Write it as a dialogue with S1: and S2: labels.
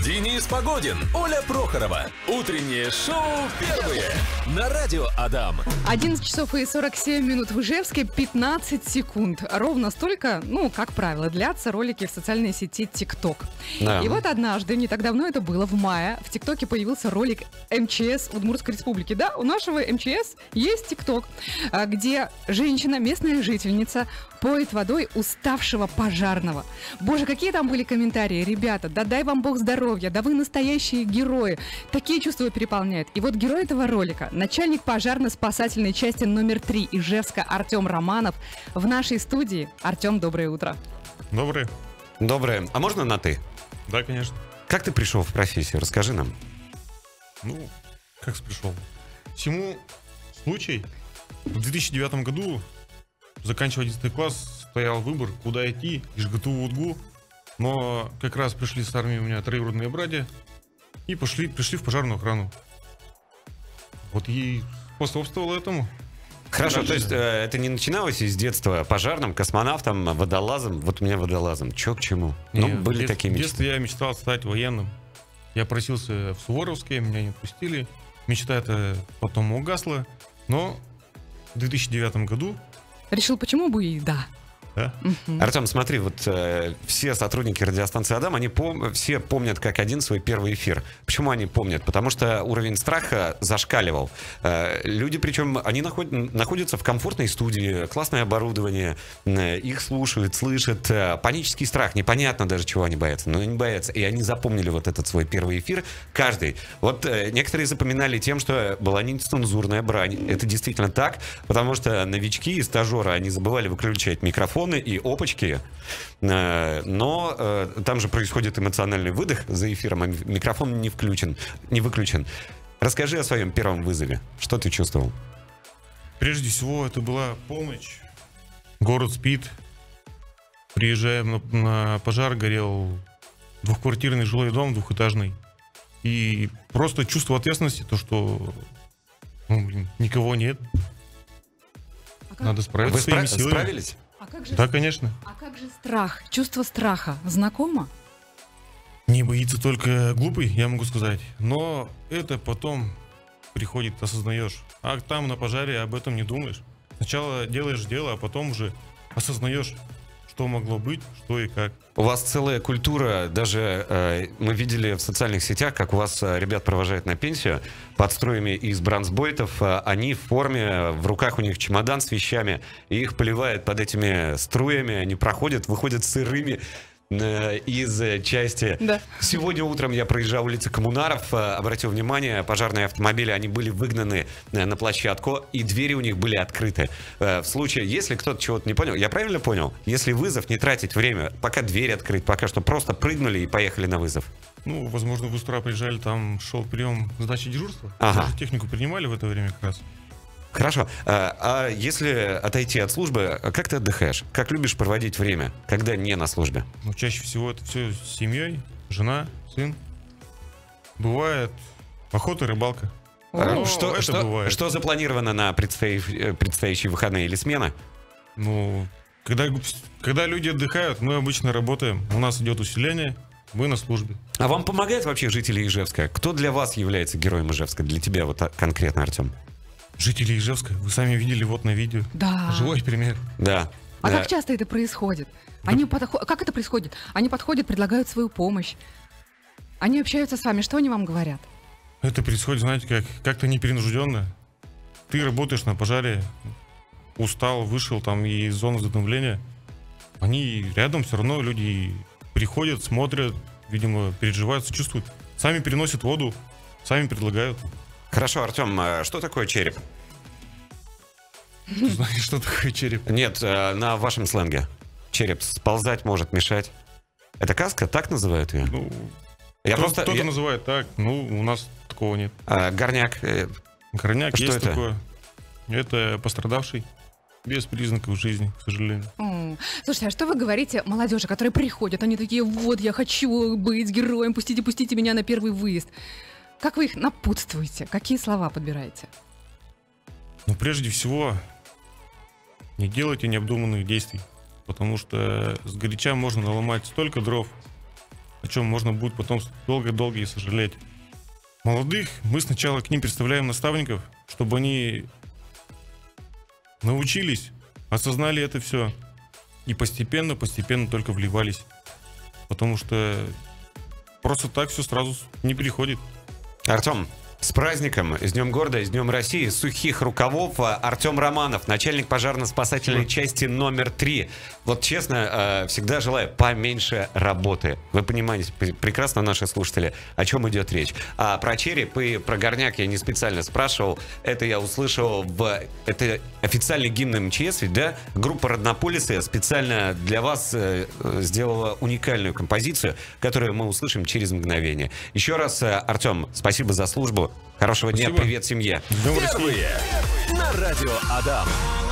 S1: Денис Погодин, Оля Прохорова. Утреннее шоу «Первые» на радио Адам.
S2: 11 часов и 47 минут в Ижевске, 15 секунд. Ровно столько, как правило, длятся ролики в социальной сети ТикТок.
S3: Да.
S2: И вот однажды, не так давно это было, в мае, в ТикТоке появился ролик МЧС Удмуртской республики. Да, у нашего МЧС есть ТикТок, где женщина, местная жительница, поет водой уставшего пожарного. Боже, какие там были комментарии. Ребята, да дай вам Бог здоровья, да вы настоящие герои. Такие чувства переполняют. И вот герой этого ролика, начальник пожарно-спасательной части номер 3 Ижевска Артем Романов в нашей студии. Артем, доброе утро.
S4: Доброе.
S3: Доброе. А можно на «ты»?
S4: Да, конечно.
S3: Как ты пришел в профессию? Расскажи нам.
S4: Как пришел? Всему случай. В 2009 году, заканчивая 11 класс, стоял выбор, куда идти, ИжГТУ УДГУ. Но как раз пришли с армии у меня троюродные братья и пришли в пожарную охрану. Вот и способствовало этому.
S3: Хорошо,
S4: Дальше.
S3: то есть это не начиналось из детства пожарным, космонавтом, водолазом? Вот у меня водолазом. Чё к чему? Были такие
S4: В
S3: мечты.
S4: детстве я мечтал стать военным. Я просился в Суворовске, меня не отпустили. Мечта эта потом угасла. Но в 2009 году...
S2: Решил, почему бы и да.
S4: Да?
S3: Артем, смотри, вот все сотрудники радиостанции «Адам», они все помнят как один свой первый эфир. Почему они помнят? Потому что уровень страха зашкаливал. Люди, причем, они находятся в комфортной студии, классное оборудование, их слушают, слышат. Панический страх, непонятно даже, чего они боятся, но они боятся. И они запомнили вот этот свой первый эфир, каждый. Вот некоторые запоминали тем, что была нецензурная брань. Это действительно так, потому что новички и стажеры, они забывали выключать микрофон и опачки, но там же происходит эмоциональный выдох за эфиром, а микрофон не выключен. Расскажи о своем первом вызове. Что ты чувствовал?
S4: Прежде всего, это была полночь. Город спит. Приезжаем на пожар, горел двухквартирный жилой дом, двухэтажный. И просто чувство ответственности, то, что никого нет. Надо справиться
S3: Вы
S4: своими силами.
S3: справились?
S4: Да, конечно.
S2: А как же страх? Чувство страха знакомо?
S4: Не боится только глупый, я могу сказать. Но это потом приходит, осознаешь. А там на пожаре об этом не думаешь. Сначала делаешь дело, а потом уже осознаешь, что могло быть, что и как.
S3: У вас целая культура, даже мы видели в социальных сетях, как у вас ребят провожают на пенсию под струями из бронзбойтов. Они в форме, в руках у них чемодан с вещами, и их поливают под этими струями, они проходят, выходят сырыми из части.
S2: Да.
S3: Сегодня утром я проезжал улицы Коммунаров, обратил внимание, пожарные автомобили, они были выгнаны на площадку, и двери у них были открыты. В случае, если кто-то чего-то не понял, я правильно понял? Если вызов, не тратить время, пока дверь открыть, пока что просто прыгнули и поехали на вызов.
S4: Возможно, вы с утра приезжали, там шел прием сдачи дежурства.
S3: Ага.
S4: Даже технику принимали в это время как раз.
S3: Хорошо. А если отойти от службы, как ты отдыхаешь? Как любишь проводить время, когда не на службе?
S4: Чаще всего это все с семьей, жена, сын. Бывает охота, рыбалка. Но это бывает.
S3: Что запланировано на предстоящие выходные или смена?
S4: Когда люди отдыхают, мы обычно работаем. У нас идет усиление, мы на службе.
S3: А вам помогают вообще жители Ижевска? Кто для вас является героем Ижевска? Для тебя вот конкретно, Артем?
S4: Жители Ижевска, вы сами видели вот на видео.
S2: Да.
S4: Живой пример.
S3: Да.
S2: А как часто это происходит? Как это происходит? Они подходят, предлагают свою помощь. Они общаются с вами. Что они вам говорят?
S4: Это происходит, знаете, как-то непринужденно. Ты работаешь на пожаре, устал, вышел там из зоны затопления. Они рядом все равно, люди приходят, смотрят, видимо, переживают, сочувствуют. Сами переносят воду, сами предлагают.
S3: Хорошо, Артем, что такое череп?
S4: Ты знаешь, что такое череп?
S3: Нет, на вашем сленге. Череп сползать может, мешать. Это каска? Так называют ее?
S4: Кто-то называет так, у нас такого нет.
S3: Горняк?
S4: Горняк
S3: что
S4: есть
S3: это?
S4: такое. Это пострадавший. Без признаков жизни, к сожалению.
S2: Слушайте, а что вы говорите молодежи, которые приходят? Они такие, вот, я хочу быть героем, пустите меня на первый выезд. Как вы их напутствуете? Какие слова подбираете?
S4: Прежде всего, не делайте необдуманных действий. Потому что сгоряча можно наломать столько дров. о чем можно будет потом долго-долго и сожалеть. Молодых мы сначала к ним представляем наставников, чтобы они научились, осознали это все и постепенно только вливались. Потому что просто так все сразу не приходит.
S3: Артем, с праздником, с Днем города, с Днем России, с сухих рукавов. Артем Романов, начальник пожарно-спасательной части номер 3. Вот честно, всегда желаю поменьше работы. Вы понимаете прекрасно, наши слушатели, о чем идет речь. А про череп и про горняк я не специально спрашивал. Это я услышал это официальный гимн МЧС, ведь, да? Группа «Роднополисы» специально для вас сделала уникальную композицию, которую мы услышим через мгновение. Еще раз, Артем, спасибо за службу. Хорошего дня,
S4: Спасибо.
S3: привет семье.
S4: Днем России.
S1: Первые на радио Адам.